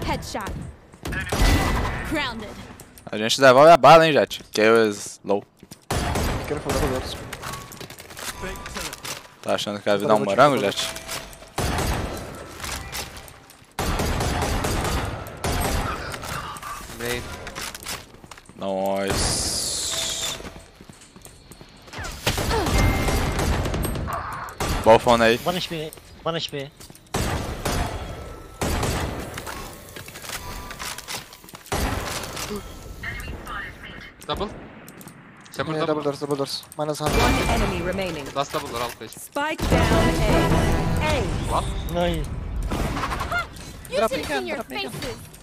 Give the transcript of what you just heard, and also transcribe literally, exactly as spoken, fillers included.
Headshot. Grounded. A gente devolve a bala, hein, Jet? Gale is low. Careful, double doors. Tá achando que vai virar um morango, Jet? Main. Nice. Both on A. one H P. one H P. Double. Chamber Yeah, double. double doors, double doors. Minus one One hundred. enemy remaining. Last double or alt page. Spike down A. A. What? No, You Dropping two in again, your dropping again. faces.